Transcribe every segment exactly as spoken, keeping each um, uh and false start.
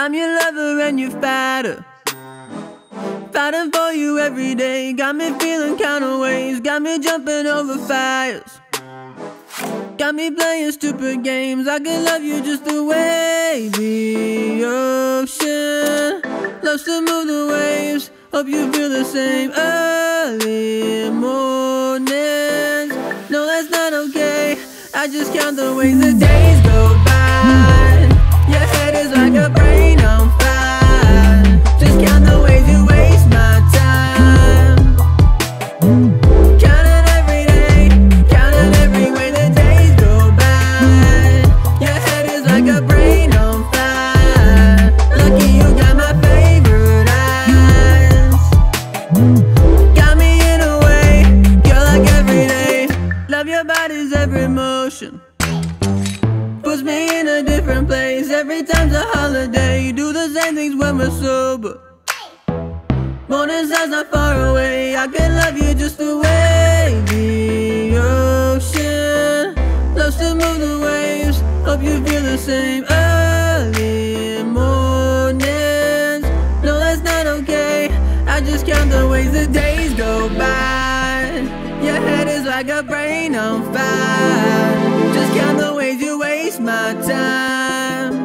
I'm your lover and your fighter, fighting for you every day. Got me feeling kinda ways, got me jumping over fires, got me playing stupid games. I can love you just the way the ocean loves to move the waves. Hope you feel the same. Early mornings, no, that's not okay. I just count the ways the days go by. Your head is like a brain on fire. Just count the ways you waste my time. Counting every day, counting every way the days go by. Your head is like a brain on fire. Lucky you got my favorite eyes. Got me in a way, you're like every day. Love your body's every motion, puts me in a different place. Every time's a holiday, you do the same things when we're sober. Morning sun's not far away. I can love you just the way the ocean loves to move the waves. Hope you feel the same. Early mornings, no, that's not okay. I just count the ways the days go by. Your head is like a brain on fire. Just count the ways you waste my time.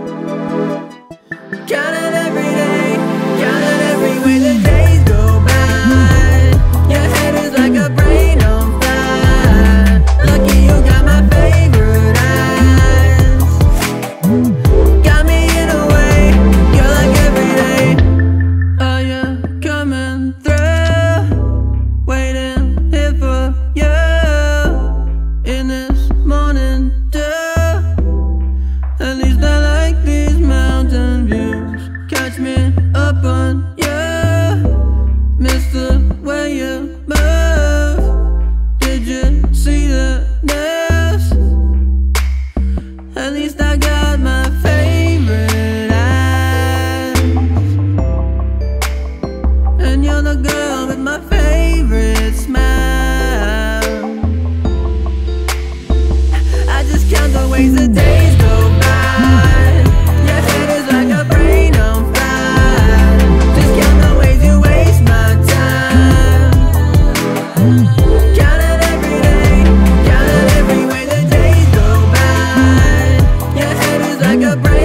Counting every day, counting every way the days go by. Your head is like a brain on fire. Lucky you got my favorite eyes. Got me in a way, you're like every day. Are you coming through? Waiting here for you in this morning dew. At least I like these mountain views. Catch me up on you, miss the way you move. Did you see the news? At least I got my favorite eyes, and you're the girl with my favorite smile. I just count the ways the days go by. Your head is like a brain on fire. Just count the ways you waste my time. Counting every day, counting every way the days go by. Your head is like a brain